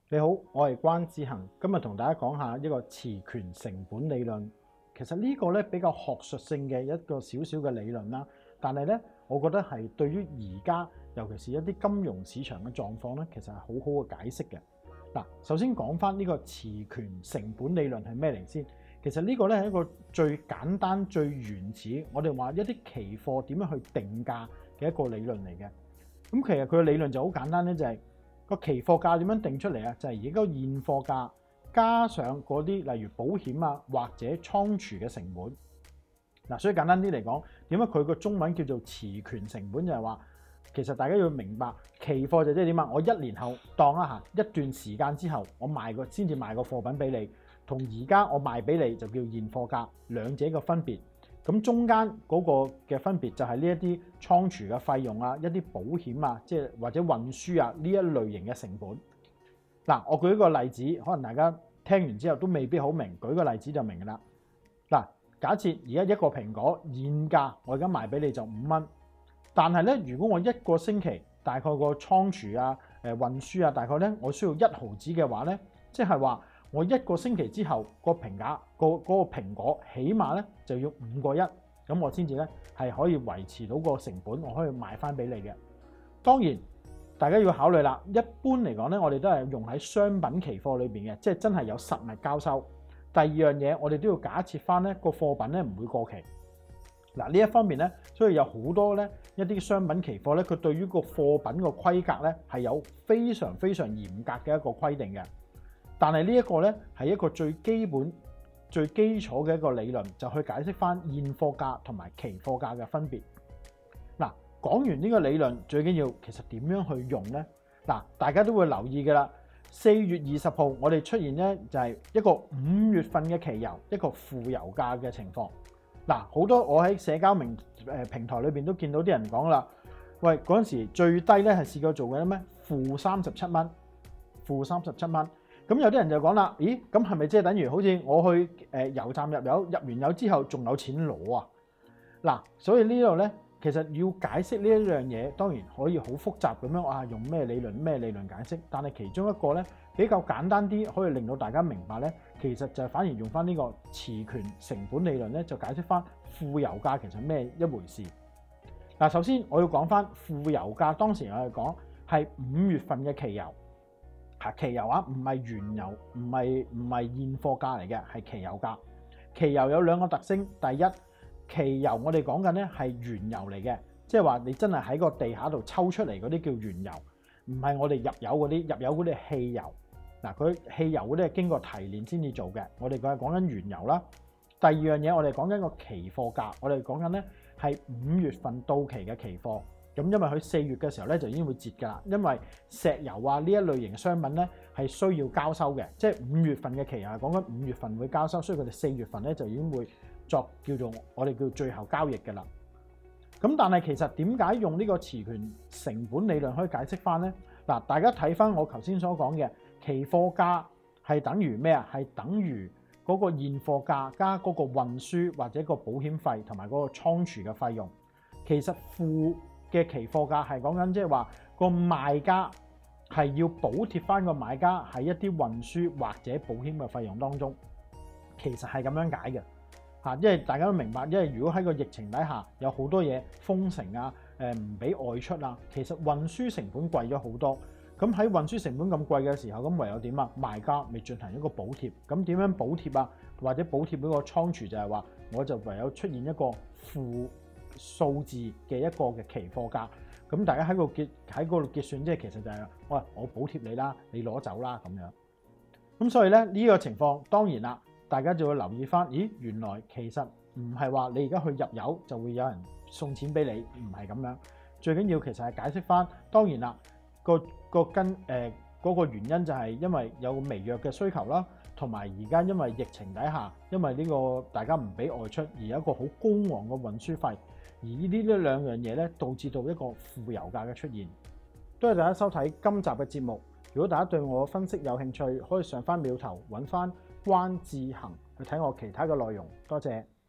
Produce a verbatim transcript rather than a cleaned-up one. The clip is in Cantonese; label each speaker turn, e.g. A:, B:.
A: 你好，我係關志恒，今日同大家講下一個詞權成本理論。其實呢個咧比較學術性嘅一個少少嘅理論啦，但係咧，我覺得係對於而家尤其是一啲金融市場嘅狀況咧，其實係好好嘅解釋嘅。嗱，首先講翻呢個詞權成本理論係咩嚟先？其實呢個咧係一個最簡單、最原始，我哋話一啲期貨點樣去定價嘅一個理論嚟嘅。咁其實佢嘅理論就好簡單咧，就係、是。個期貨價點樣定出嚟啊？就係而家個現貨價加上嗰啲例如保險啊或者倉儲嘅成本。嗱，所以簡單啲嚟講，點解佢個中文叫做詞權成本？就係話其實大家要明白，期貨就即係點啊？我一年後當一下一段時間之後，我賣個先至賣個貨品俾你，同而家我賣俾你就叫現貨價，兩者嘅分別。咁中間嗰個嘅分別就係呢一啲倉儲嘅費用啊，一啲保險啊，即係或者運輸啊呢一類型嘅成本。嗱，我舉一個例子，可能大家聽完之後都未必好明，舉個例子就明㗎啦。嗱，假設而家一個蘋果現價我而家賣俾你就五蚊，但係咧如果我一個星期大概個倉儲啊、誒運輸啊，大概咧我需要一毫子嘅話咧，即係話。我一個星期之後個評價個嗰個蘋果起碼咧就要五個一，咁我先至咧係可以維持到個成本，我可以賣翻俾你嘅。當然大家要考慮啦，一般嚟講咧，我哋都係用喺商品期貨裏邊嘅，即係真係有實物交收。第二樣嘢，我哋都要假設翻咧個貨品咧唔會過期。嗱，呢一方面咧，所以有好多咧一啲商品期貨咧，佢對於個貨品個規格咧係有非常非常嚴格嘅一個規定嘅。但係呢一個咧係一個最基本、最基礎嘅一個理論，就去解釋翻現貨價同埋期貨價嘅分別。嗱，講完呢個理論，最緊要其實點樣去用呢？嗱，大家都會留意㗎啦。四月二十號，我哋出現咧就係一個五月份嘅期油，一個負油價嘅情況。嗱，好多我喺社交平誒平台裏邊都見到啲人講啦，喂，嗰陣時最低咧係試過做嘅咩？負三十七蚊，負三十七蚊。咁有啲人就講啦，咦？咁係咪即係等於好似我去誒油站入油，入完油之後仲有錢攞啊？嗱，所以呢度咧，其實要解釋呢一樣嘢，當然可以好複雜咁樣啊，用咩理論咩理論解釋。但係其中一個咧比較簡單啲，可以令到大家明白咧，其實就係反而用翻呢個詞權成本理論咧，就解釋翻負油價其實咩一回事。嗱，首先我要講翻負油價，當時我哋講係五月份嘅期油。期油啊，唔係原油，唔係唔係現貨價嚟嘅，係期油價。期油有兩個特徵，第一，期油我哋講緊咧係原油嚟嘅，即係話你真係喺個地下度抽出嚟嗰啲叫原油，唔係我哋入油嗰啲，入油嗰啲係汽油。嗱，佢汽油嗰啲係經過提煉先至做嘅，我哋佢係講緊原油啦。第二樣嘢，我哋講緊個期貨價，我哋講緊咧係五月份到期嘅期貨。咁因為佢四月嘅時候咧就已經會截㗎啦，因為石油啊呢一類型商品咧係需要交收嘅，即係五月份嘅期油係講緊五月份會交收，所以佢哋四月份咧就已經會作叫做我哋叫最後交易㗎啦。咁但係其實點解用呢個詞權成本理論可以解釋翻咧？嗱，大家睇翻我頭先所講嘅期貨價係等於咩啊？係等於嗰個現貨價加嗰個運輸或者個保險費同埋嗰個倉儲嘅費用，其實負嘅期貨價係講緊，即係話個賣家係要補貼翻個買家喺一啲運輸或者保險嘅費用當中，其實係咁樣解嘅嚇。因為大家都明白，因為如果喺個疫情底下有好多嘢封城啊，誒唔俾外出啊，其實運輸成本貴咗好多。咁喺運輸成本咁貴嘅時候，咁唯有點啊？賣家咪進行一個補貼。咁點樣補貼啊？或者補貼嗰個倉儲就係話，我就唯有出現一個負數字嘅一個嘅期貨價，咁大家喺個結喺嗰度結算，即係其實就係、是，喂，我補貼你啦，你攞走啦咁樣。咁所以咧呢、這個情況當然啦，大家就會留意翻，咦，原來其實唔係話你而家去入油就會有人送錢俾你，唔係咁樣。最緊要其實係解釋翻，當然啦，個個根誒嗰個原因就係因為有微弱嘅需求啦，同埋而家因為疫情底下，因為呢個大家唔俾外出，而有一個好高昂嘅運輸費。而呢呢兩樣嘢咧，導致到一個負油價嘅出現。多謝大家收睇今集嘅節目。如果大家對我分析有興趣，可以上翻廟頭揾翻關志恒去睇我其他嘅內容。多謝。